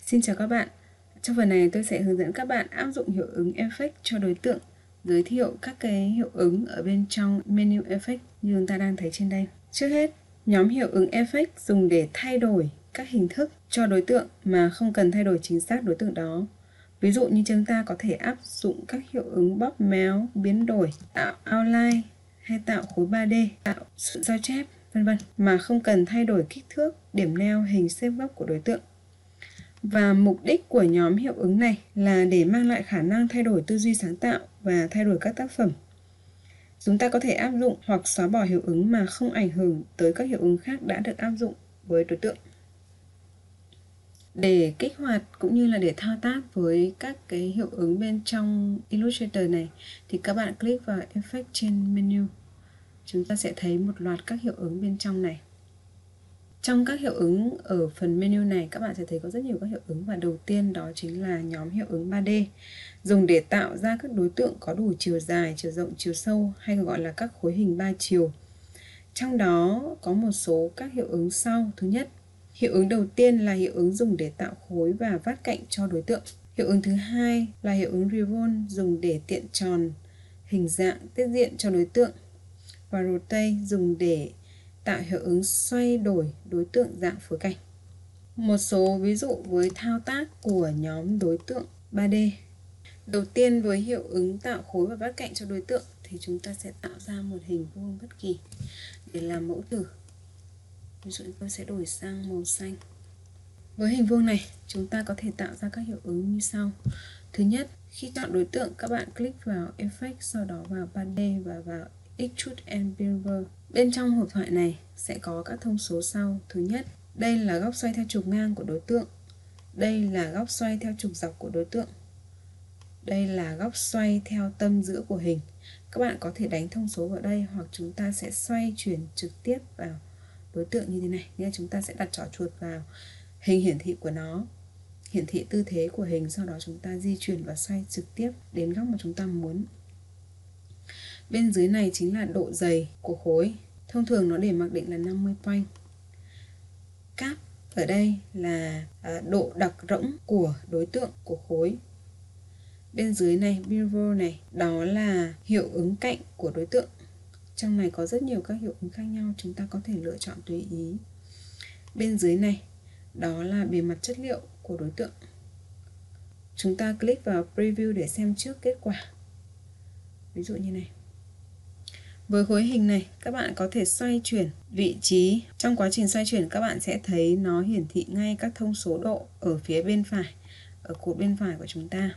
Xin chào các bạn. Trong phần này tôi sẽ hướng dẫn các bạn áp dụng hiệu ứng effect cho đối tượng, giới thiệu các cái hiệu ứng ở bên trong menu effect như chúng ta đang thấy trên đây. Trước hết, nhóm hiệu ứng effect dùng để thay đổi các hình thức cho đối tượng mà không cần thay đổi chính xác đối tượng đó. Ví dụ như chúng ta có thể áp dụng các hiệu ứng bóp méo, biến đổi, tạo outline hay tạo khối 3D, tạo sự sao chép, vân vân mà không cần thay đổi kích thước, điểm neo, hình xếp góc của đối tượng. Và mục đích của nhóm hiệu ứng này là để mang lại khả năng thay đổi tư duy sáng tạo và thay đổi các tác phẩm. Chúng ta có thể áp dụng hoặc xóa bỏ hiệu ứng mà không ảnh hưởng tới các hiệu ứng khác đã được áp dụng với đối tượng. Để kích hoạt cũng như là để thao tác với các cái hiệu ứng bên trong Illustrator này thì các bạn click vào Effect trên menu. Chúng ta sẽ thấy một loạt các hiệu ứng bên trong này. Trong các hiệu ứng ở phần menu này các bạn sẽ thấy có rất nhiều các hiệu ứng, và đầu tiên đó chính là nhóm hiệu ứng 3D dùng để tạo ra các đối tượng có đủ chiều dài, chiều rộng, chiều sâu hay gọi là các khối hình 3 chiều. Trong đó có một số các hiệu ứng sau. Thứ nhất, hiệu ứng đầu tiên là hiệu ứng dùng để tạo khối và vát cạnh cho đối tượng. Hiệu ứng thứ hai là hiệu ứng Revolve dùng để tiện tròn hình dạng tiết diện cho đối tượng, và Rotate dùng để tạo hiệu ứng xoay đổi đối tượng dạng phối cảnh. Một số ví dụ với thao tác của nhóm đối tượng 3D. Đầu tiên, với hiệu ứng tạo khối và vát cạnh cho đối tượng thì chúng ta sẽ tạo ra một hình vuông bất kỳ để làm mẫu thử. Ví dụ tôi sẽ đổi sang màu xanh. Với hình vuông này, chúng ta có thể tạo ra các hiệu ứng như sau. Thứ nhất, khi chọn đối tượng, các bạn click vào Effect, sau đó vào 3D và vào Extrude and Bevel. Bên trong hộp thoại này sẽ có các thông số sau. Thứ nhất, đây là góc xoay theo trục ngang của đối tượng. Đây là góc xoay theo trục dọc của đối tượng. Đây là góc xoay theo tâm giữa của hình. Các bạn có thể đánh thông số vào đây, hoặc chúng ta sẽ xoay chuyển trực tiếp vào đối tượng như thế này. Nghĩa là chúng ta sẽ đặt trỏ chuột vào hình hiển thị của nó, hiển thị tư thế của hình, sau đó chúng ta di chuyển và xoay trực tiếp đến góc mà chúng ta muốn. Bên dưới này chính là độ dày của khối. Thông thường nó để mặc định là 50 point. Cap ở đây là độ đặc rỗng của đối tượng của khối. Bên dưới này, Bevel này, đó là hiệu ứng cạnh của đối tượng. Trong này có rất nhiều các hiệu ứng khác nhau, chúng ta có thể lựa chọn tùy ý. Bên dưới này, đó là bề mặt chất liệu của đối tượng. Chúng ta click vào Preview để xem trước kết quả. Ví dụ như này. Với khối hình này, các bạn có thể xoay chuyển vị trí. Trong quá trình xoay chuyển, các bạn sẽ thấy nó hiển thị ngay các thông số độ ở phía bên phải, ở cột bên phải của chúng ta.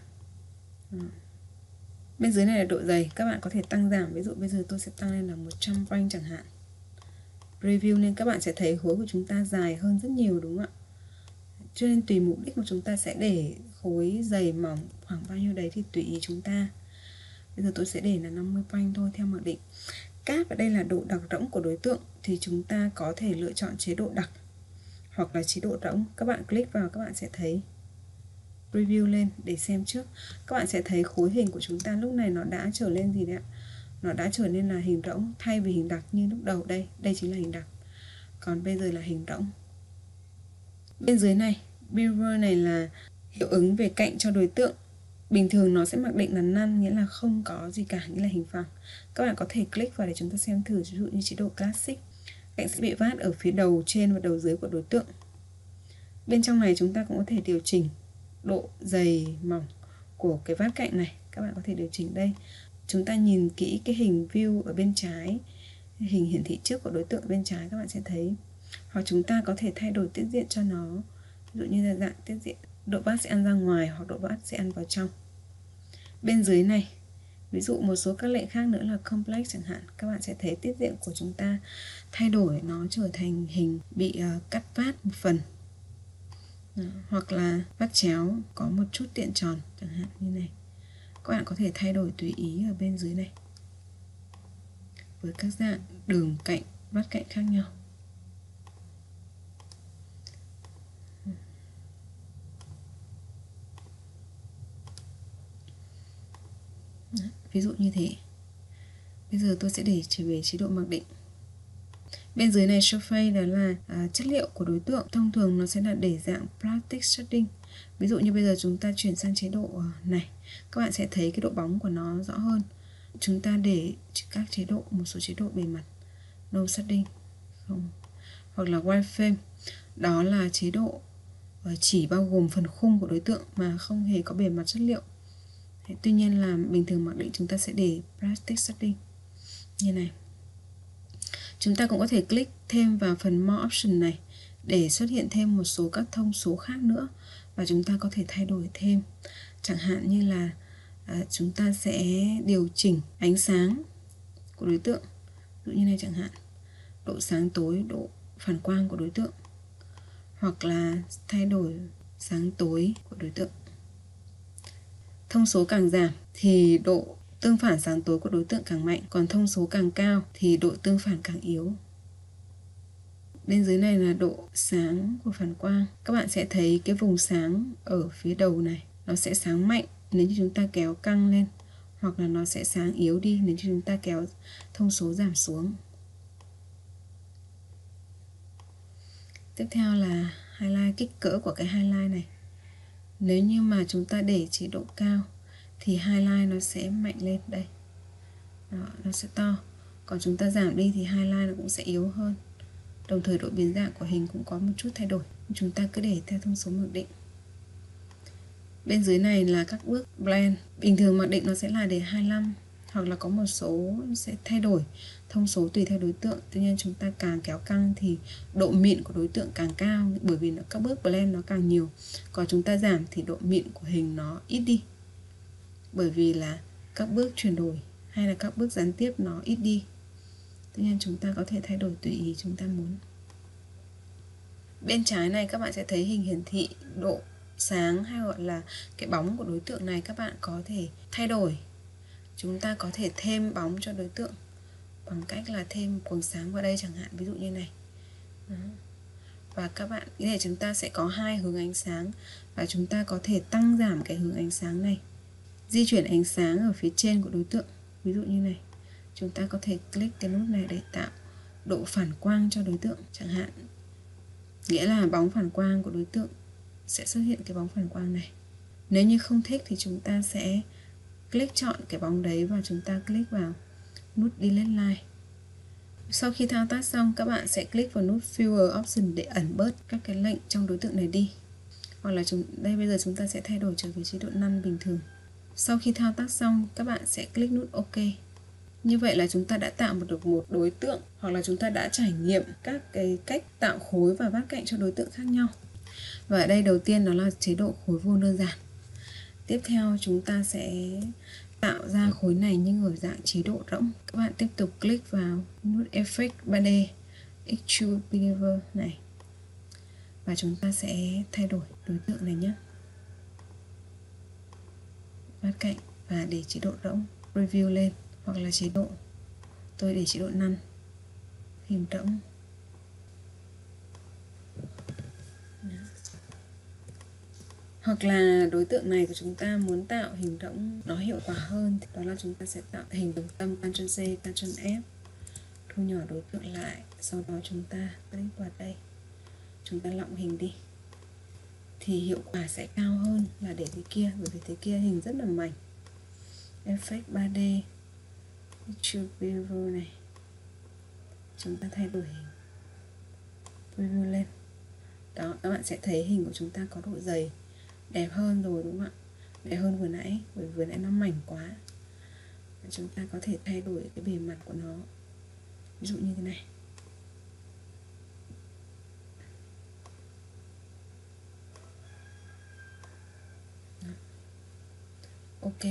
Bên dưới này là độ dày, các bạn có thể tăng giảm. Ví dụ bây giờ tôi sẽ tăng lên là 100 point chẳng hạn. Preview nên các bạn sẽ thấy khối của chúng ta dài hơn rất nhiều, đúng không ạ? Cho nên tùy mục đích mà chúng ta sẽ để khối dày mỏng khoảng bao nhiêu đấy thì tùy ý chúng ta. Bây giờ tôi sẽ để là 50 point thôi theo mặc định. Cap ở đây là độ đặc rỗng của đối tượng, thì chúng ta có thể lựa chọn chế độ đặc hoặc là chế độ rỗng. Các bạn click vào, các bạn sẽ thấy preview lên để xem trước. Các bạn sẽ thấy khối hình của chúng ta lúc này nó đã trở lên gì đấy ạ? Nó đã trở nên là hình rỗng thay vì hình đặc như lúc đầu. Đây chính là hình đặc. Còn bây giờ là hình rỗng. Bên dưới này, Bevel này là hiệu ứng về cạnh cho đối tượng. Bình thường nó sẽ mặc định là none, nghĩa là không có gì cả, nghĩa là hình phẳng. Các bạn có thể click vào để chúng ta xem thử. Ví dụ như chế độ Classic, cạnh sẽ bị vát ở phía đầu trên và đầu dưới của đối tượng. Bên trong này chúng ta cũng có thể điều chỉnh độ dày mỏng của cái vát cạnh này. Các bạn có thể điều chỉnh đây. Chúng ta nhìn kỹ cái hình view ở bên trái, hình hiển thị trước của đối tượng ở bên trái, các bạn sẽ thấy. Hoặc chúng ta có thể thay đổi tiết diện cho nó. Ví dụ như là dạng tiết diện, độ vát sẽ ăn ra ngoài hoặc độ vát sẽ ăn vào trong. Bên dưới này, ví dụ một số các lệnh khác nữa là complex chẳng hạn, các bạn sẽ thấy tiết diện của chúng ta thay đổi, nó trở thành hình bị cắt vát một phần. Hoặc là vát chéo có một chút tiện tròn chẳng hạn như này. Các bạn có thể thay đổi tùy ý ở bên dưới này với các dạng đường cạnh, vát cạnh khác nhau. Ví dụ như thế. Bây giờ tôi sẽ để trở về chế độ mặc định. Bên dưới này Surface đó là chất liệu của đối tượng. Thông thường nó sẽ là để dạng Plastic Shading. Ví dụ như bây giờ chúng ta chuyển sang chế độ này, các bạn sẽ thấy cái độ bóng của nó rõ hơn. Chúng ta để các chế độ, một số chế độ bề mặt, no shading không, hoặc là wireframe, đó là chế độ chỉ bao gồm phần khung của đối tượng mà không hề có bề mặt chất liệu. Tuy nhiên là bình thường mặc định chúng ta sẽ để plastic shading như này. Chúng ta cũng có thể click thêm vào phần More Option này để xuất hiện thêm một số các thông số khác nữa, và chúng ta có thể thay đổi thêm. Chẳng hạn như là chúng ta sẽ điều chỉnh ánh sáng của đối tượng, ví dụ như này chẳng hạn, độ sáng tối, độ phản quang của đối tượng, hoặc là thay đổi sáng tối của đối tượng. Thông số càng giảm thì độ tương phản sáng tối của đối tượng càng mạnh, còn thông số càng cao thì độ tương phản càng yếu. Bên dưới này là độ sáng của phản quang. Các bạn sẽ thấy cái vùng sáng ở phía đầu này nó sẽ sáng mạnh nếu như chúng ta kéo căng lên, hoặc là nó sẽ sáng yếu đi nếu như chúng ta kéo thông số giảm xuống. Tiếp theo là highlight, kích cỡ của cái highlight này. Nếu như mà chúng ta để chế độ cao thì highlight nó sẽ mạnh lên đây. Đó, nó sẽ to. Còn chúng ta giảm đi thì highlight nó cũng sẽ yếu hơn. Đồng thời độ biến dạng của hình cũng có một chút thay đổi. Chúng ta cứ để theo thông số mặc định. Bên dưới này là các bước blend. Bình thường mặc định nó sẽ là để 25, hoặc là có một số sẽ thay đổi thông số tùy theo đối tượng. Tuy nhiên chúng ta càng kéo căng thì độ mịn của đối tượng càng cao, bởi vì các bước blend nó càng nhiều. Còn chúng ta giảm thì độ mịn của hình nó ít đi, bởi vì là các bước chuyển đổi hay là các bước gián tiếp nó ít đi. Tuy nhiên chúng ta có thể thay đổi tùy ý chúng ta muốn. Bên trái này các bạn sẽ thấy hình hiển thị độ sáng hay gọi là cái bóng của đối tượng này. Các bạn có thể thay đổi. Chúng ta có thể thêm bóng cho đối tượng bằng cách là thêm quầng sáng vào đây chẳng hạn, ví dụ như này. Đó. Và các bạn, cái này chúng ta sẽ có hai hướng ánh sáng, và chúng ta có thể tăng giảm cái hướng ánh sáng này, di chuyển ánh sáng ở phía trên của đối tượng. Ví dụ như này, chúng ta có thể click cái nút này để tạo độ phản quang cho đối tượng chẳng hạn. Nghĩa là bóng phản quang của đối tượng sẽ xuất hiện cái bóng phản quang này. Nếu như không thích thì chúng ta sẽ click chọn cái bóng đấy và chúng ta click vào nút Delete Line. Sau khi thao tác xong, các bạn sẽ click vào nút Fewer Option để ẩn bớt các cái lệnh trong đối tượng này đi. Hoặc là đây bây giờ chúng ta sẽ thay đổi trở về chế độ None bình thường. Sau khi thao tác xong, các bạn sẽ click nút OK. Như vậy là chúng ta đã tạo được một đối tượng, hoặc là chúng ta đã trải nghiệm các cái cách tạo khối và vát cạnh cho đối tượng khác nhau. Và ở đây đầu tiên đó là chế độ khối vuông đơn giản. Tiếp theo chúng ta sẽ tạo ra khối này nhưng ở dạng chế độ rỗng. Các bạn tiếp tục click vào nút Effect 3D Extrude Behavior này, và chúng ta sẽ thay đổi đối tượng này nhé, vát cạnh, và để chế độ rỗng, Preview lên, hoặc là chế độ, tôi để chế độ None, hình rỗng. Hoặc là đối tượng này của chúng ta muốn tạo hình rỗng nó hiệu quả hơn, thì đó là chúng ta sẽ tạo hình đồng tâm, Ctrl C, Ctrl F, thu nhỏ đối tượng lại, sau đó chúng ta click vào đây, chúng ta lọng hình đi, thì hiệu quả sẽ cao hơn là để thế kia, bởi vì thế kia hình rất là mảnh. Effect 3D Extrude Behavior này, chúng ta thay đổi hình, preview lên. Đó, các bạn sẽ thấy hình của chúng ta có độ dày đẹp hơn rồi, đúng không ạ? Đẹp hơn vừa nãy, bởi vừa nãy nó mảnh quá. Chúng ta có thể thay đổi cái bề mặt của nó, ví dụ như thế này. Đó. Ok.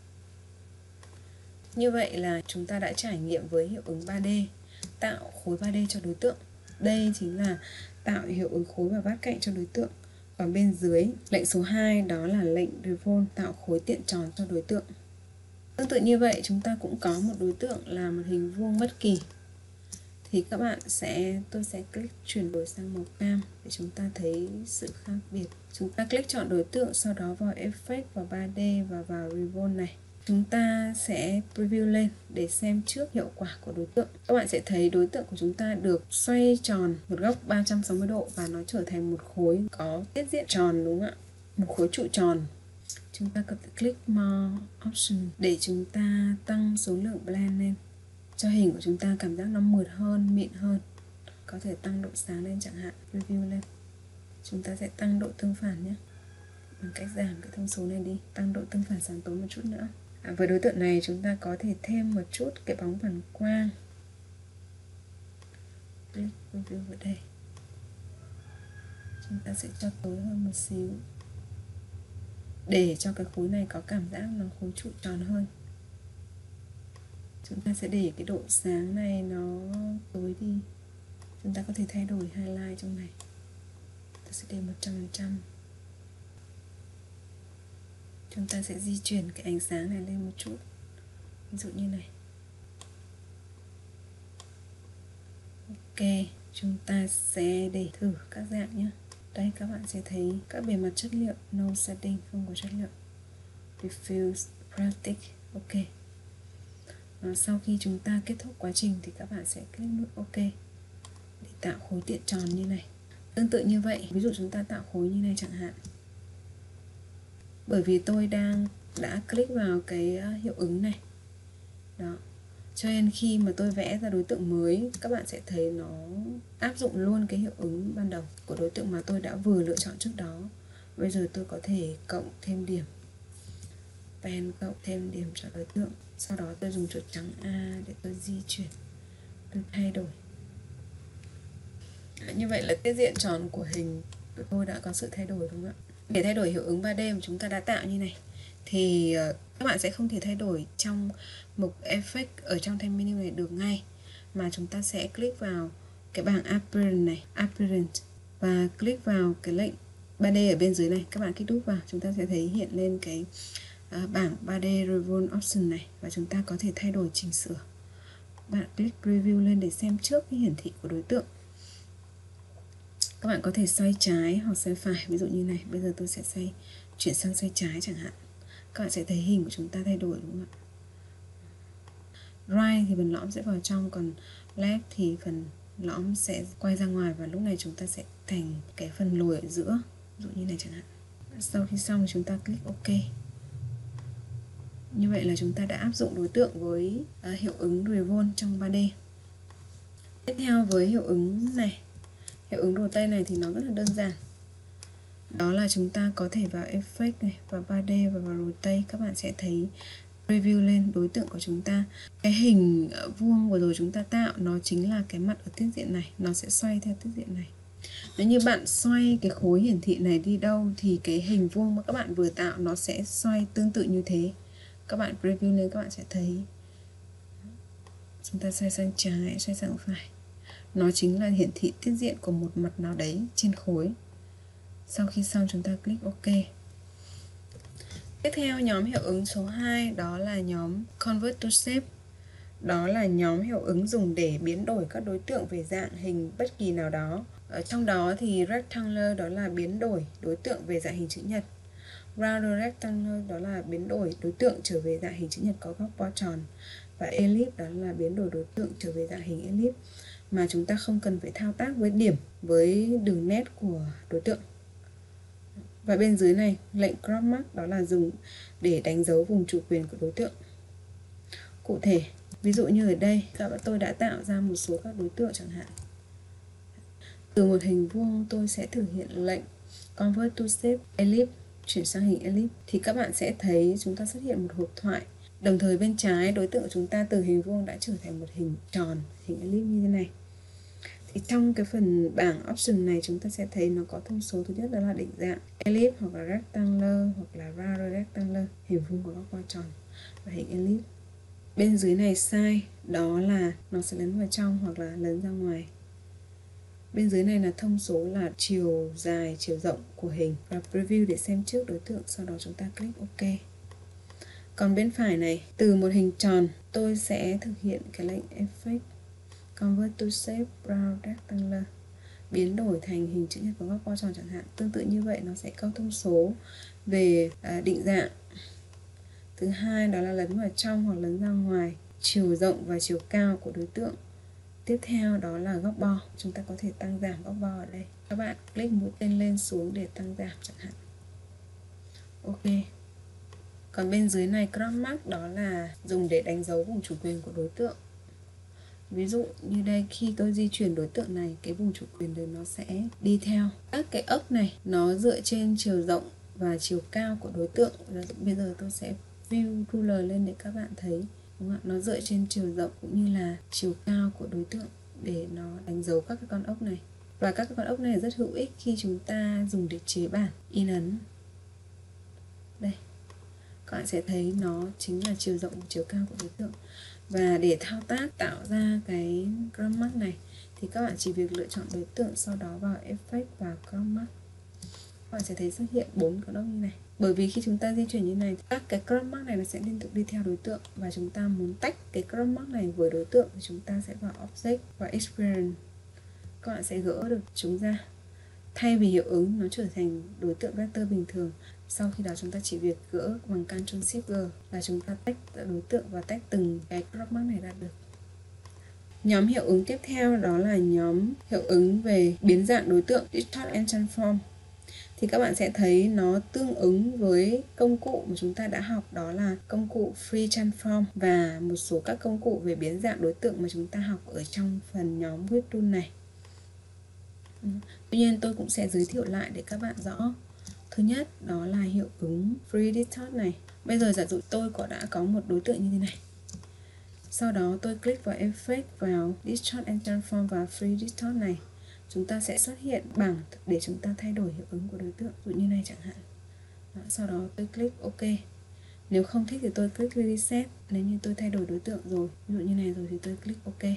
Như vậy là chúng ta đã trải nghiệm với hiệu ứng 3D, tạo khối 3D cho đối tượng. Đây chính là tạo hiệu ứng khối và vát cạnh cho đối tượng. Còn bên dưới, lệnh số 2 đó là lệnh Revolve, tạo khối tiện tròn cho đối tượng. Tương tự như vậy, chúng ta cũng có một đối tượng là một hình vuông bất kỳ. Thì các bạn tôi sẽ click chuyển đổi sang màu cam để chúng ta thấy sự khác biệt. Chúng ta click chọn đối tượng, sau đó vào Effect, vào 3D và vào Revolve này. Chúng ta sẽ preview lên để xem trước hiệu quả của đối tượng. Các bạn sẽ thấy đối tượng của chúng ta được xoay tròn một góc 360 độ và nó trở thành một khối có tiết diện tròn, đúng không ạ? một khối trụ tròn. Chúng ta có thể click More Option để chúng ta tăng số lượng blend lên cho hình của chúng ta cảm giác nó mượt hơn, mịn hơn. Có thể tăng độ sáng lên chẳng hạn, preview lên. Chúng ta sẽ tăng độ tương phản nhé, bằng cách giảm cái thông số này đi, tăng độ tương phản sáng tối một chút nữa. Với đối tượng này chúng ta có thể thêm một chút cái bóng phản quang. Click preview ở đây. Chúng ta sẽ cho tối hơn một xíu để cho cái khối này có cảm giác nó khối trụ tròn hơn. Chúng ta sẽ để cái độ sáng này nó tối đi. Chúng ta có thể thay đổi highlight trong này. Ta sẽ để 100%. Chúng ta sẽ di chuyển cái ánh sáng này lên một chút. Ví dụ như này. Ok, chúng ta sẽ để thử các dạng nhé. Đây các bạn sẽ thấy các bề mặt chất liệu, no setting, không có chất liệu. Diffuse, plastic, ok. Sau khi chúng ta kết thúc quá trình thì các bạn sẽ click nút ok để tạo khối tiện tròn như này. Tương tự như vậy, ví dụ chúng ta tạo khối như này chẳng hạn. Bởi vì tôi đã click vào cái hiệu ứng này. Đó. Cho nên khi mà tôi vẽ ra đối tượng mới, các bạn sẽ thấy nó áp dụng luôn cái hiệu ứng ban đầu của đối tượng mà tôi đã vừa lựa chọn trước đó. Bây giờ tôi có thể cộng thêm điểm, pen cộng thêm điểm cho đối tượng. Sau đó tôi dùng chuột trắng A để tôi di chuyển, tôi thay đổi. Như vậy là tiết diện tròn của hình của tôi đã có sự thay đổi, đúng không ạ? Để thay đổi hiệu ứng 3D mà chúng ta đã tạo như này thì các bạn sẽ không thể thay đổi trong mục Effect ở trong thanh menu này được ngay, mà chúng ta sẽ click vào cái bảng Appearance này, Appearance, và click vào cái lệnh 3D ở bên dưới này. Các bạn kích đúp vào, chúng ta sẽ thấy hiện lên cái bảng 3D Revolve Option này, và chúng ta có thể thay đổi chỉnh sửa. Bạn click Preview lên để xem trước cái hiển thị của đối tượng. Các bạn có thể xoay trái hoặc xoay phải, ví dụ như này. Bây giờ tôi sẽ chuyển sang xoay trái chẳng hạn. Các bạn sẽ thấy hình của chúng ta thay đổi, đúng không ạ? Right thì phần lõm sẽ vào trong, còn left thì phần lõm sẽ quay ra ngoài, và lúc này chúng ta sẽ thành cái phần lồi ở giữa, ví dụ như này chẳng hạn. Sau khi xong thì chúng ta click OK. Như vậy là chúng ta đã áp dụng đối tượng với hiệu ứng Revolve trong 3D. Tiếp theo với hiệu ứng này, hiệu ứng rotate này thì nó rất là đơn giản. Đó là chúng ta có thể vào Effect này, vào 3D và vào Rotate. Các bạn sẽ thấy preview lên đối tượng của chúng ta. Cái hình vuông vừa rồi chúng ta tạo nó chính là cái mặt ở tiết diện này, nó sẽ xoay theo tiết diện này. Nếu như bạn xoay cái khối hiển thị này đi đâu thì cái hình vuông mà các bạn vừa tạo nó sẽ xoay tương tự như thế. Các bạn preview lên các bạn sẽ thấy chúng ta xoay sang trái, xoay sang phải. Nó chính là hiển thị tiết diện của một mặt nào đấy trên khối. Sau khi xong chúng ta click OK. Tiếp theo nhóm hiệu ứng số 2 đó là nhóm Convert to Shape. Đó là nhóm hiệu ứng dùng để biến đổi các đối tượng về dạng hình bất kỳ nào đó. Ở trong đó thì Rectangular đó là biến đổi đối tượng về dạng hình chữ nhật. Round Rectangular đó là biến đổi đối tượng trở về dạng hình chữ nhật có góc bo tròn. Và Ellipse đó là biến đổi đối tượng trở về dạng hình ellipse, mà chúng ta không cần phải thao tác với điểm, với đường nét của đối tượng. Và bên dưới này, lệnh Crop Mark đó là dùng để đánh dấu vùng chủ quyền của đối tượng. Cụ thể, ví dụ như ở đây, tôi đã tạo ra một số các đối tượng chẳng hạn. Từ một hình vuông tôi sẽ thực hiện lệnh Convert to Shape Ellipse, chuyển sang hình ellipse. Thì các bạn sẽ thấy chúng ta xuất hiện một hộp thoại. Đồng thời bên trái đối tượng của chúng ta từ hình vuông đã trở thành một hình tròn, hình ellipse như thế này. Thì trong cái phần bảng option này chúng ta sẽ thấy nó có thông số thứ nhất đó là định dạng ellipse hoặc là rectangular hoặc là round rectangular, hình vuông có góc bo tròn, và hình ellipse. Bên dưới này size đó là nó sẽ lấn vào trong hoặc là lấn ra ngoài. Bên dưới này là thông số là chiều dài, chiều rộng của hình, và preview để xem trước đối tượng, sau đó chúng ta click OK. Còn bên phải này, từ một hình tròn tôi sẽ thực hiện cái lệnh Effect Convert to Shape Round Rectangular, biến đổi thành hình chữ nhật có góc bo tròn chẳng hạn. Tương tự như vậy nó sẽ có thông số về định dạng. Thứ hai đó là lấn vào trong hoặc lấn ra ngoài, chiều rộng và chiều cao của đối tượng. Tiếp theo đó là góc bo, chúng ta có thể tăng giảm góc bo ở đây. Các bạn click mũi tên lên xuống để tăng giảm chẳng hạn. ok. Còn bên dưới này crop mark đó là dùng để đánh dấu vùng chủ quyền của đối tượng. Ví dụ như đây, khi tôi di chuyển đối tượng này, cái vùng chủ quyền đấy nó sẽ đi theo. Các cái ốc này nó dựa trên chiều rộng và chiều cao của đối tượng. Bây giờ tôi sẽ view ruler lên để các bạn thấy, đúng không? Nó dựa trên chiều rộng cũng như là chiều cao của đối tượng để nó đánh dấu các cái con ốc này. Và các cái con ốc này rất hữu ích khi chúng ta dùng để chế bản, in ấn. Đây, các bạn sẽ thấy nó chính là chiều rộng và chiều cao của đối tượng. Và để thao tác tạo ra cái crop mark này thì các bạn chỉ việc lựa chọn đối tượng, sau đó vào Effect và Crop Mark. Các bạn sẽ thấy xuất hiện 4 con ốc như này. Bởi vì khi chúng ta di chuyển như này, các cái crop mark này nó sẽ liên tục đi theo đối tượng, và chúng ta muốn tách cái crop mark này với đối tượng thì chúng ta sẽ vào Object và Experience. Các bạn sẽ gỡ được chúng ra. Thay vì hiệu ứng nó trở thành đối tượng vector bình thường, sau khi đó chúng ta chỉ việc gỡ bằng Ctrl Shift G là chúng ta tách đối tượng và tách từng cái crop mark này ra được. Nhóm hiệu ứng tiếp theo đó là nhóm hiệu ứng về biến dạng đối tượng, Distort and Transform. Thì các bạn sẽ thấy nó tương ứng với công cụ mà chúng ta đã học, đó là công cụ Free Transform và một số các công cụ về biến dạng đối tượng mà chúng ta học ở trong phần nhóm Whip Tool này. Tuy nhiên tôi cũng sẽ giới thiệu lại để các bạn rõ. Thứ nhất đó là hiệu ứng Free Distort này. Bây giờ giả dụ tôi đã có một đối tượng như thế này. Sau đó tôi click vào Effect, vào Distort and Transform và Free Distort này. Chúng ta sẽ xuất hiện bảng để chúng ta thay đổi hiệu ứng của đối tượng, ví dụ như này chẳng hạn. Đó, sau đó tôi click OK. Nếu không thích thì tôi click Reset. Nếu như tôi thay đổi đối tượng rồi, ví dụ như này rồi thì tôi click OK.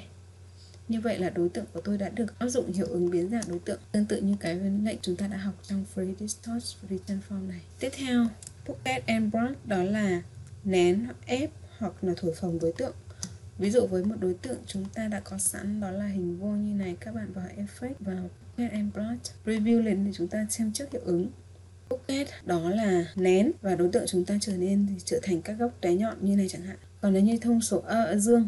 Như vậy là đối tượng của tôi đã được áp dụng hiệu ứng biến dạng đối tượng, tương tự như cái lệnh chúng ta đã học trong Free Distort, Free Transform này. Tiếp theo, Pocket and Brush đó là nén, ép hoặc là thổi phồng đối tượng. Ví dụ với một đối tượng chúng ta đã có sẵn đó là hình vuông như này, các bạn vào Effect, vào Pocket and Brush, Preview lên để chúng ta xem trước hiệu ứng. Pocket đó là nén và đối tượng chúng ta trở thành các góc đáy nhọn như này chẳng hạn. Còn nếu như thông số dương,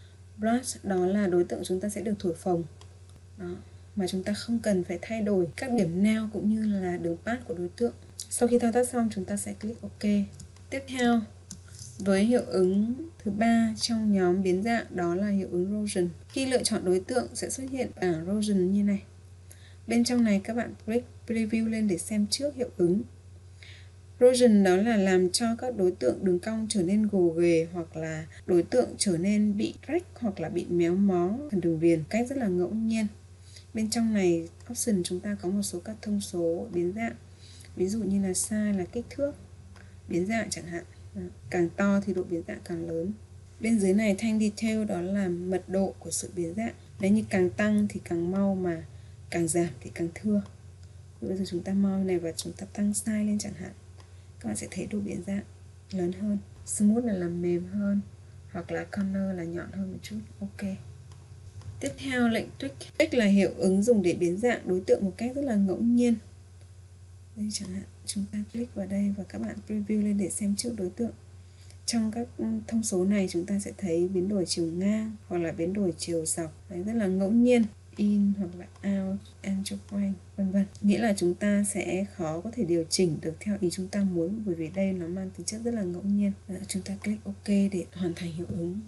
Brush đó là đối tượng chúng ta sẽ được thổi phồng. Đó, mà chúng ta không cần phải thay đổi các điểm neo cũng như là đường path của đối tượng. Sau khi thao tác xong chúng ta sẽ click OK. Tiếp theo, với hiệu ứng thứ ba trong nhóm biến dạng đó là hiệu ứng Rotation. Khi lựa chọn đối tượng sẽ xuất hiện bảng Rotation như này. Bên trong này các bạn click Preview lên để xem trước hiệu ứng. Rotation đó là làm cho các đối tượng đường cong trở nên gồ ghề, hoặc là đối tượng trở nên bị rách hoặc là bị méo mó phần đường viền cách rất là ngẫu nhiên. Bên trong này option chúng ta có một số các thông số biến dạng, ví dụ như là size là kích thước biến dạng chẳng hạn. Càng to thì độ biến dạng càng lớn. Bên dưới này thanh detail đó là mật độ của sự biến dạng. Nếu như càng tăng thì càng mau, mà càng giảm thì càng thưa. Bây giờ chúng ta mau này và chúng ta tăng size lên chẳng hạn, các bạn sẽ thấy độ biến dạng lớn hơn. Smooth là làm mềm hơn, hoặc là corner là nhọn hơn một chút. OK. Tiếp theo lệnh tweak. Tweak là hiệu ứng dùng để biến dạng đối tượng một cách rất là ngẫu nhiên. Đây chẳng hạn, chúng ta click vào đây và các bạn preview lên để xem trước đối tượng. Trong các thông số này chúng ta sẽ thấy biến đổi chiều ngang hoặc là biến đổi chiều dọc. Đấy, rất là ngẫu nhiên. In hoặc là out, angle, vân vân. Nghĩa là chúng ta sẽ khó có thể điều chỉnh được theo ý chúng ta muốn, bởi vì đây nó mang tính chất rất là ngẫu nhiên. Chúng ta click OK để hoàn thành hiệu ứng.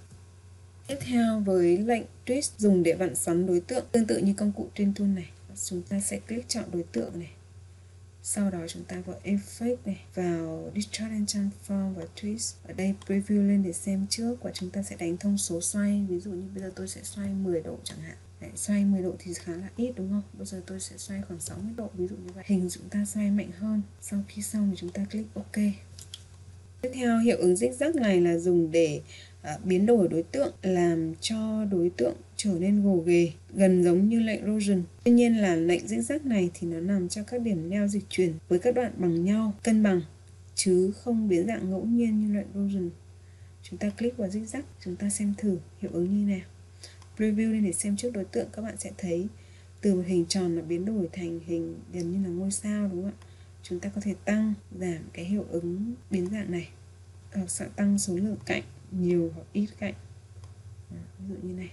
Tiếp theo với lệnh twist dùng để vặn xoắn đối tượng, tương tự như công cụ trên tool này. Chúng ta sẽ click chọn đối tượng này. Sau đó chúng ta vào Effect này, vào Distort and Transform và Twist. Ở đây preview lên để xem trước, và chúng ta sẽ đánh thông số xoay. Ví dụ như bây giờ tôi sẽ xoay 10 độ chẳng hạn. Đấy, xoay 10 độ thì khá là ít đúng không? Bây giờ tôi sẽ xoay khoảng 60 độ, ví dụ như vậy. Hình chúng ta xoay mạnh hơn. Sau khi xong thì chúng ta click OK. Tiếp theo, hiệu ứng zigzag này là dùng để biến đổi đối tượng, làm cho đối tượng trở nên gồ ghề, gần giống như lệnh Rotation. Tuy nhiên là lệnh zigzag này thì nó làm cho các điểm neo dịch chuyển với các đoạn bằng nhau, cân bằng, chứ không biến dạng ngẫu nhiên như lệnh Rotation. Chúng ta click vào zigzag, chúng ta xem thử hiệu ứng như nào. Preview lên để xem trước đối tượng, các bạn sẽ thấy từ một hình tròn nó biến đổi thành hình gần như là ngôi sao, đúng không ạ? Chúng ta có thể tăng, giảm cái hiệu ứng biến dạng này, hoặc sẽ tăng số lượng cạnh, nhiều hoặc ít cạnh. Ví dụ như này.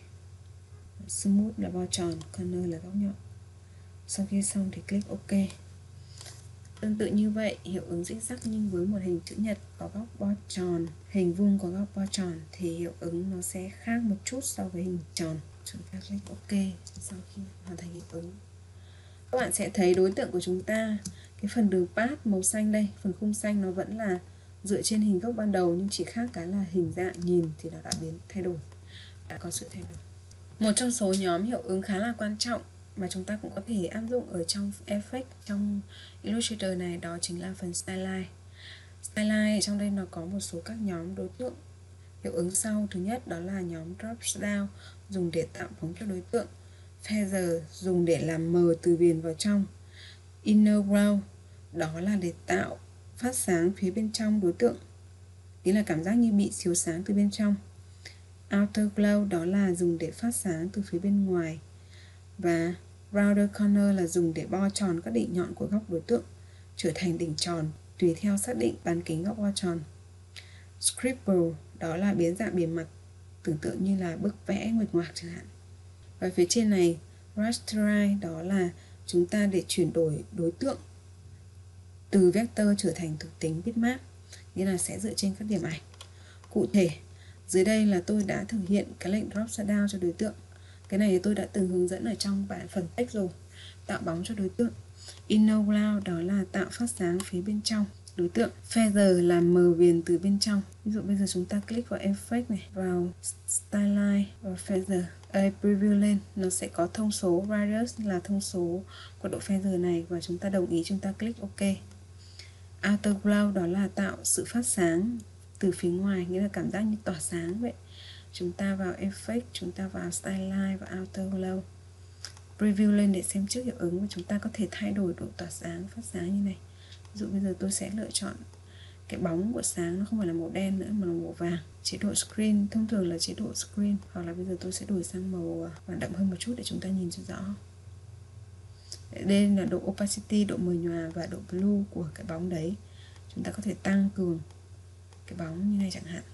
Smooth là bao tròn, corner là góc nhọn. Sau khi xong thì click OK. Tương tự như vậy, hiệu ứng zigzag nhưng với một hình chữ nhật có góc bo tròn, hình vuông có góc bo tròn thì hiệu ứng nó sẽ khác một chút so với hình tròn. Chúng ta click OK sau khi hoàn thành hiệu ứng. Các bạn sẽ thấy đối tượng của chúng ta, cái phần đường path màu xanh đây, phần khung xanh nó vẫn là dựa trên hình gốc ban đầu, nhưng chỉ khác cái là hình dạng nhìn thì nó đã thay đổi, đã có sự thay đổi. Một trong số nhóm hiệu ứng khá là quan trọng mà chúng ta cũng có thể áp dụng ở trong Effect, trong Illustrator này, đó chính là phần Stylize. Stylize trong đây nó có một số các nhóm đối tượng hiệu ứng sau. Thứ nhất đó là nhóm Drop Down, dùng để tạo bóng cho đối tượng. Feather, dùng để làm mờ từ viền vào trong. Inner Glow, đó là để tạo phát sáng phía bên trong đối tượng, ý là cảm giác như bị chiếu sáng từ bên trong. Outer Glow, đó là dùng để phát sáng từ phía bên ngoài. Và Rounder Corner là dùng để bo tròn các đỉnh nhọn của góc đối tượng trở thành đỉnh tròn tùy theo xác định bán kính góc bo tròn. Scribble, đó là biến dạng bề mặt, tưởng tượng như là bức vẽ nguệch ngoạc chẳng hạn. Và phía trên này Rasterize, đó là chúng ta để chuyển đổi đối tượng từ vector trở thành thuộc tính bitmap, nghĩa là sẽ dựa trên các điểm ảnh. Cụ thể, dưới đây là tôi đã thực hiện cái lệnh drop shadow cho đối tượng. Cái này thì tôi đã từng hướng dẫn ở trong phần text rồi. Tạo bóng cho đối tượng. Inner Glow, đó là tạo phát sáng phía bên trong đối tượng. Feather là mờ viền từ bên trong. Ví dụ bây giờ chúng ta click vào Effect này, vào Stylize và Feather. Preview lên, nó sẽ có thông số radius là thông số của độ feather này, và chúng ta đồng ý, chúng ta click OK. Outer Glow, đó là tạo sự phát sáng từ phía ngoài, nghĩa là cảm giác như tỏa sáng vậy. Chúng ta vào Effect, chúng ta vào Stylize và Outer Glow. Preview lên để xem trước hiệu ứng, và chúng ta có thể thay đổi độ tỏa sáng, phát sáng như này. Ví dụ bây giờ tôi sẽ lựa chọn cái bóng của sáng nó không phải là màu đen nữa mà là màu vàng. Chế độ screen thông thường là chế độ screen, hoặc là bây giờ tôi sẽ đổi sang màu vàng đậm hơn một chút để chúng ta nhìn cho rõ. Đây là độ opacity, độ mờ nhòa và độ blue của cái bóng đấy. Chúng ta có thể tăng cường cái bóng như này chẳng hạn.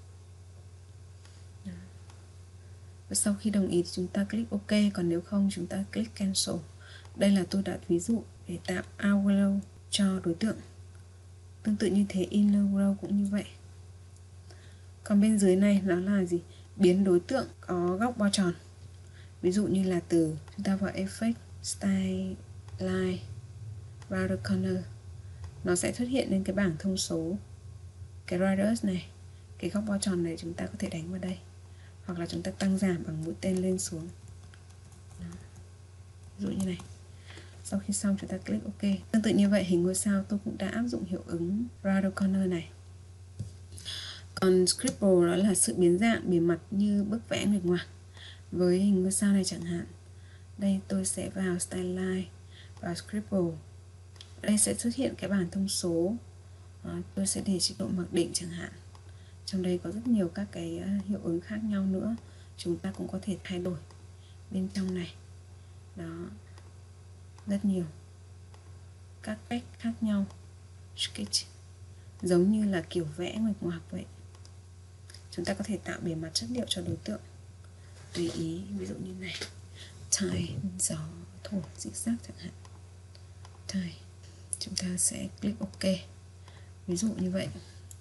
Và sau khi đồng ý thì chúng ta click OK, còn nếu không chúng ta click cancel. Đây là tôi đặt ví dụ để tạo outglow cho đối tượng. Tương tự như thế, inner glow cũng như vậy. Còn bên dưới này nó là gì? Biến đối tượng có góc bo tròn. Ví dụ như là từ chúng ta vào Effect, Stylize, Rounder Corner, nó sẽ xuất hiện lên cái bảng thông số, cái radius này, cái góc bo tròn này chúng ta có thể đánh vào đây, hoặc là chúng ta tăng giảm bằng mũi tên lên xuống. Đó. Ví dụ như này. Sau khi xong chúng ta click OK. Tương tự như vậy, hình ngôi sao tôi cũng đã áp dụng hiệu ứng Rounder Corner này. Còn Scribble đó là sự biến dạng bề mặt như bức vẽ nguệch ngoạc. Với hình ngôi sao này chẳng hạn, đây tôi sẽ vào Stylize và Scribble. Đây sẽ xuất hiện cái bảng thông số. Tôi sẽ để chế độ mặc định chẳng hạn. Trong đây có rất nhiều các cái hiệu ứng khác nhau nữa, chúng ta cũng có thể thay đổi bên trong này. Đó, rất nhiều các cách khác nhau. Sketch giống như là kiểu vẽ nguệch ngoạc vậy. Chúng ta có thể tạo bề mặt chất liệu cho đối tượng tùy ý, ví dụ như này, tile, gió thổi, zigzag chẳng hạn. Tile, chúng ta sẽ click OK, ví dụ như vậy.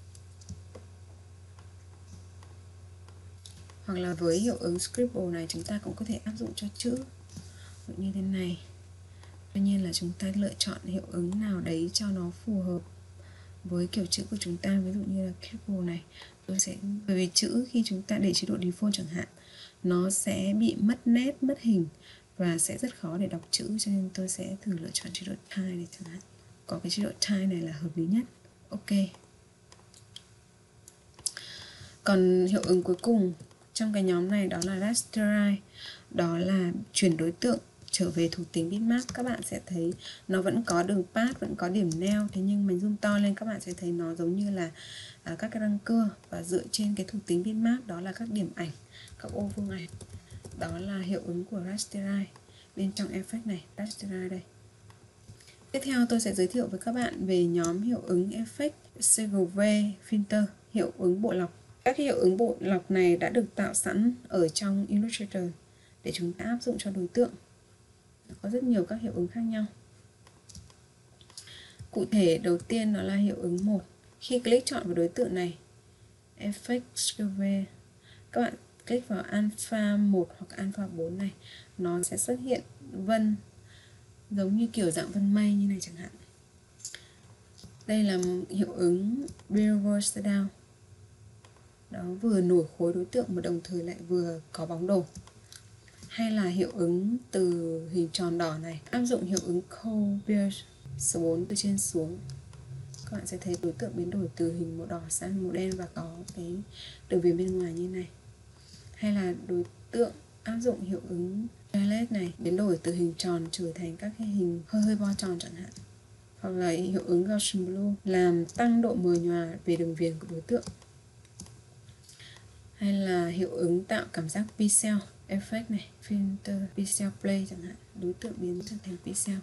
Hoặc là với hiệu ứng Scribble này chúng ta cũng có thể áp dụng cho chữ như thế này. Tuy nhiên là chúng ta lựa chọn hiệu ứng nào đấy cho nó phù hợp với kiểu chữ của chúng ta. Ví dụ như là Scribble này, tôi sẽ, bởi vì chữ khi chúng ta để chế độ default chẳng hạn, nó sẽ bị mất nét, mất hình và sẽ rất khó để đọc chữ, cho nên tôi sẽ thử lựa chọn chế độ tile này chẳng hạn. Có cái chế độ tile này là hợp lý nhất. OK. Còn hiệu ứng cuối cùng trong cái nhóm này đó là Rasterize, đó là chuyển đối tượng trở về thuộc tính bitmap. Các bạn sẽ thấy nó vẫn có đường path, vẫn có điểm nail, thế nhưng mình zoom to lên các bạn sẽ thấy nó giống như là các cái răng cưa, và dựa trên cái thuộc tính bitmap đó là các điểm ảnh, các ô vuông ảnh. Đó là hiệu ứng của Rasterize bên trong Effect này, Rasterize đây. Tiếp theo tôi sẽ giới thiệu với các bạn về nhóm hiệu ứng Effect CGV Filter, hiệu ứng bộ lọc. Các hiệu ứng bộ lọc này đã được tạo sẵn ở trong Illustrator để chúng ta áp dụng cho đối tượng. Có rất nhiều các hiệu ứng khác nhau. Cụ thể đầu tiên đó là hiệu ứng 1. Khi click chọn vào đối tượng này, Effect Discover, các bạn click vào alpha 1 hoặc alpha 4 này, nó sẽ xuất hiện vân giống như kiểu dạng vân mây như này chẳng hạn. Đây là hiệu ứng Reverse Style Down. Đó, vừa nổi khối đối tượng mà đồng thời lại vừa có bóng đồ. Hay là hiệu ứng từ hình tròn đỏ này, áp dụng hiệu ứng Colbert số 4 từ trên xuống. Các bạn sẽ thấy đối tượng biến đổi từ hình màu đỏ sang màu đen và có cái đường viền bên ngoài như này. Hay là đối tượng áp dụng hiệu ứng palette này, biến đổi từ hình tròn trở thành các cái hình hơi bo tròn chẳng hạn. Hoặc là hiệu ứng Gaussian Blue làm tăng độ mờ nhòa về đường viền của đối tượng. Hay là hiệu ứng tạo cảm giác pixel effect này, filter pixel play chẳng hạn, đối tượng biến thành pixel.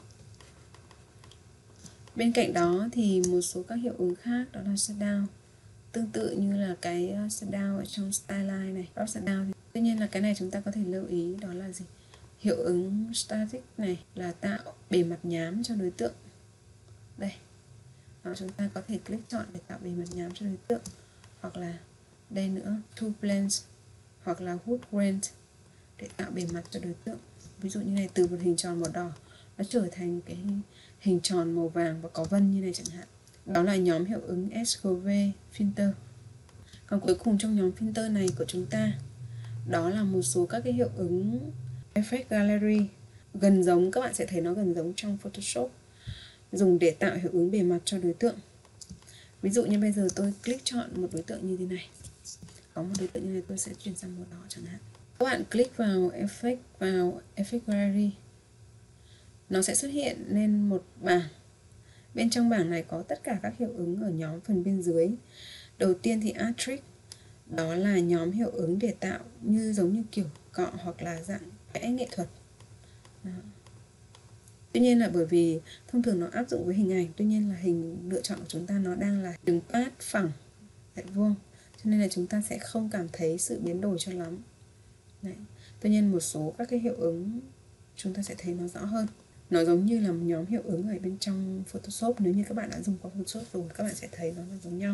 Bên cạnh đó thì một số các hiệu ứng khác đó là shutdown, tương tự như là cái shutdown ở trong Styline này, drop shutdown. Tuy nhiên là cái này chúng ta có thể lưu ý đó là gì? Hiệu ứng static này là tạo bề mặt nhám cho đối tượng. Đây, đó, chúng ta có thể click chọn để tạo bề mặt nhám cho đối tượng. Hoặc là đây nữa, two planes hoặc là wood grain để tạo bề mặt cho đối tượng. Ví dụ như này, từ một hình tròn màu đỏ nó trở thành cái hình tròn màu vàng và có vân như này chẳng hạn. Đó là nhóm hiệu ứng SGV filter. Còn cuối cùng trong nhóm filter này của chúng ta, đó là một số các cái hiệu ứng effect gallery, gần giống, các bạn sẽ thấy nó gần giống trong Photoshop, dùng để tạo hiệu ứng bề mặt cho đối tượng. Ví dụ như bây giờ tôi click chọn một đối tượng như thế này, có một đối tượng như này, tôi sẽ chuyển sang màu đỏ chẳng hạn. Các bạn click vào effect gallery, nó sẽ xuất hiện lên một bảng. Bên trong bảng này có tất cả các hiệu ứng ở nhóm phần bên dưới. Đầu tiên thì Art Trick, đó là nhóm hiệu ứng để tạo giống như kiểu cọ hoặc là dạng vẽ nghệ thuật. Đó. Tuy nhiên là bởi vì thông thường nó áp dụng với hình ảnh, tuy nhiên là hình lựa chọn của chúng ta nó đang là đường pad phẳng lại vuông, cho nên là chúng ta sẽ không cảm thấy sự biến đổi cho lắm. Đấy. Tuy nhiên một số các cái hiệu ứng chúng ta sẽ thấy nó rõ hơn. Nó giống như là một nhóm hiệu ứng ở bên trong Photoshop. Nếu như các bạn đã dùng qua Photoshop rồi, các bạn sẽ thấy nó là giống nhau.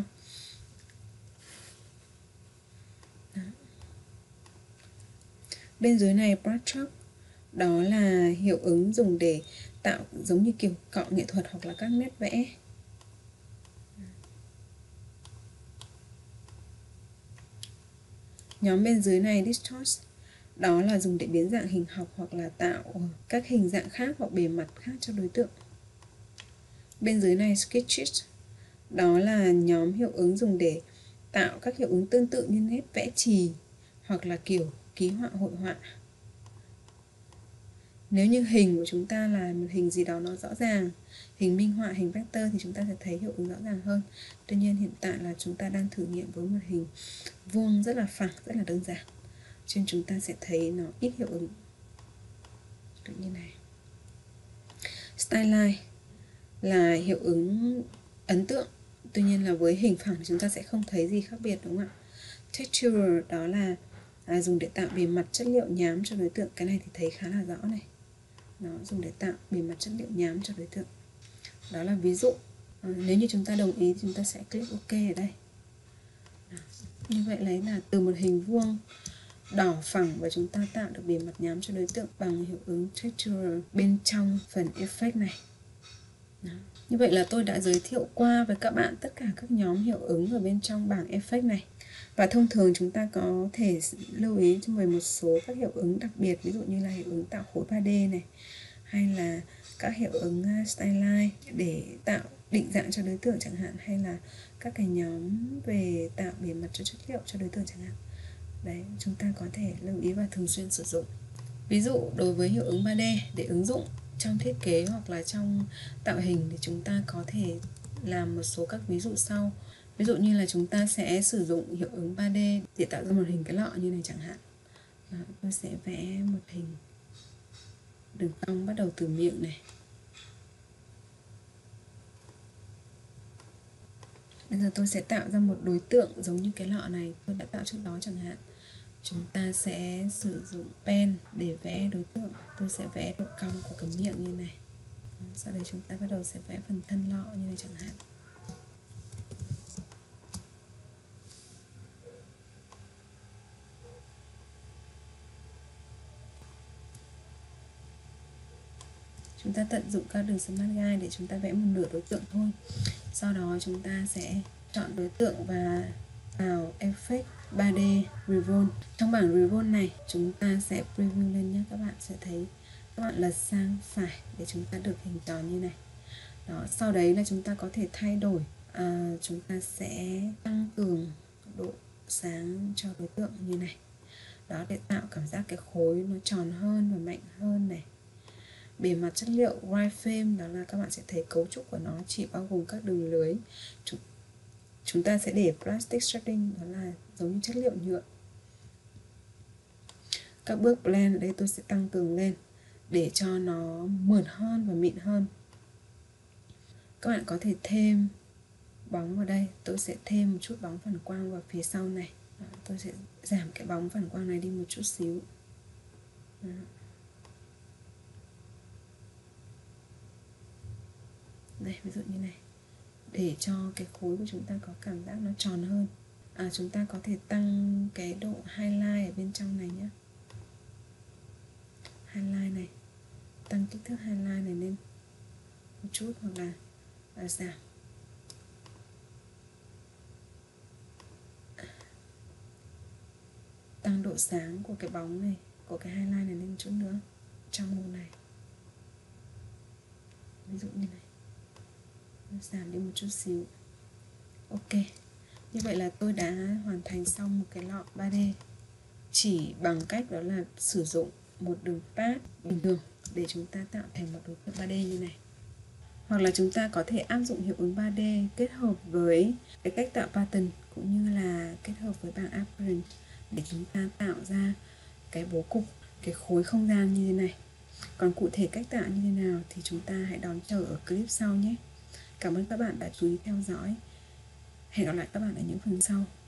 Đó. Bên dưới này brush, đó là hiệu ứng dùng để tạo giống như kiểu cọ nghệ thuật hoặc là các nét vẽ. Nhóm bên dưới này distort, đó là dùng để biến dạng hình học hoặc là tạo các hình dạng khác hoặc bề mặt khác cho đối tượng. Bên dưới này sketches, đó là nhóm hiệu ứng dùng để tạo các hiệu ứng tương tự như nét vẽ chì hoặc là kiểu ký họa hội họa. Nếu như hình của chúng ta là một hình gì đó nó rõ ràng, hình minh họa, hình vector, thì chúng ta sẽ thấy hiệu ứng rõ ràng hơn. Tuy nhiên hiện tại là chúng ta đang thử nghiệm với một hình vuông rất là phẳng, rất là đơn giản, cho nên chúng ta sẽ thấy nó ít hiệu ứng như này. Styline là hiệu ứng ấn tượng, tuy nhiên là với hình phẳng thì chúng ta sẽ không thấy gì khác biệt, đúng không ạ? Texture, đó là dùng để tạo bề mặt chất liệu nhám cho đối tượng. Cái này thì thấy khá là rõ này, nó dùng để tạo bề mặt chất liệu nhám cho đối tượng. Đó là ví dụ. Nếu như chúng ta đồng ý thì chúng ta sẽ click OK ở đây. Đó. Như vậy lấy là từ một hình vuông đỏ phẳng và chúng ta tạo được bề mặt nhám cho đối tượng bằng hiệu ứng texture bên trong phần effect này. Đó. Như vậy là tôi đã giới thiệu qua với các bạn tất cả các nhóm hiệu ứng ở bên trong bảng effect này. Và thông thường chúng ta có thể lưu ý về một số các hiệu ứng đặc biệt, ví dụ như là hiệu ứng tạo khối 3D này, hay là các hiệu ứng styline để tạo định dạng cho đối tượng chẳng hạn, hay là các cái nhóm về tạo bề mặt cho chất liệu cho đối tượng chẳng hạn. Đấy, chúng ta có thể lưu ý và thường xuyên sử dụng. Ví dụ đối với hiệu ứng 3D để ứng dụng trong thiết kế hoặc là trong tạo hình thì chúng ta có thể làm một số các ví dụ sau. Ví dụ như là chúng ta sẽ sử dụng hiệu ứng 3D để tạo ra một hình cái lọ như này chẳng hạn. Đó, tôi sẽ vẽ một hình đường cong bắt đầu từ miệng này. Bây giờ tôi sẽ tạo ra một đối tượng giống như cái lọ này tôi đã tạo trước đó chẳng hạn. Chúng ta sẽ sử dụng pen để vẽ đối tượng. Tôi sẽ vẽ độ cong của cái miệng như này. Sau đây chúng ta bắt đầu sẽ vẽ phần thân lọ như này chẳng hạn. Chúng ta tận dụng các đường Smart Guide để chúng ta vẽ một nửa đối tượng thôi. Sau đó chúng ta sẽ chọn đối tượng và vào Effect 3D Revolve. Trong bảng Revolve này chúng ta sẽ preview lên nhé. Các bạn sẽ thấy các bạn lật sang phải để chúng ta được hình tròn như này. Đó, sau đấy là chúng ta có thể thay đổi. Chúng ta sẽ tăng cường độ sáng cho đối tượng như này. Đó, để tạo cảm giác cái khối nó tròn hơn và mạnh hơn này. Bề mặt chất liệu wireframe đó là các bạn sẽ thấy cấu trúc của nó chỉ bao gồm các đường lưới. Chúng ta sẽ để plastic shading, đó là giống như chất liệu nhựa. Các bước blend ở đây tôi sẽ tăng cường lên để cho nó mượt hơn và mịn hơn. Các bạn có thể thêm bóng vào đây. Tôi sẽ thêm một chút bóng phản quang vào phía sau này. Đó, tôi sẽ giảm cái bóng phản quang này đi một chút xíu. Đó. Đây, ví dụ như này, để cho cái khối của chúng ta có cảm giác nó tròn hơn. Chúng ta có thể tăng cái độ highlight ở bên trong này nhé. Highlight này, tăng kích thước highlight này lên một chút, hoặc là giảm. Tăng độ sáng của cái bóng này, của cái highlight này lên một chút nữa trong màu này. Ví dụ như này, giảm đi một chút xíu. Ok, như vậy là tôi đã hoàn thành xong một cái lọ 3D chỉ bằng cách đó là sử dụng một đường path bình thường để chúng ta tạo thành một đối tượng 3D như này. Hoặc là chúng ta có thể áp dụng hiệu ứng 3D kết hợp với cái cách tạo pattern cũng như là kết hợp với bảng appearance để chúng ta tạo ra cái bố cục, cái khối không gian như thế này. Còn cụ thể cách tạo như thế nào thì chúng ta hãy đón chờ ở clip sau nhé. Cảm ơn các bạn đã chú ý theo dõi. Hẹn gặp lại các bạn ở những phần sau.